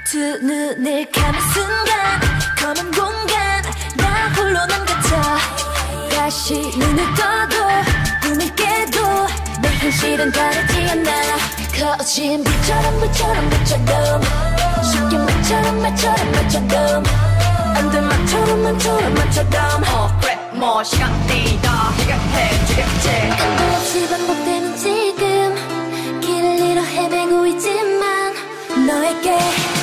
두 눈을 감은 순간 검은 공간 나 홀로 남겨져. 다시 눈을 떠도 꿈을 깨도 내 현실은 다르지 않아. 거친 불처럼 쉽게 말처럼 안 돼 말처럼 그래 뭐 시간이 다 해결해주겠지. 끝도 없이 반복되는 지금 길을 잃어 헤매고 있지만 너에게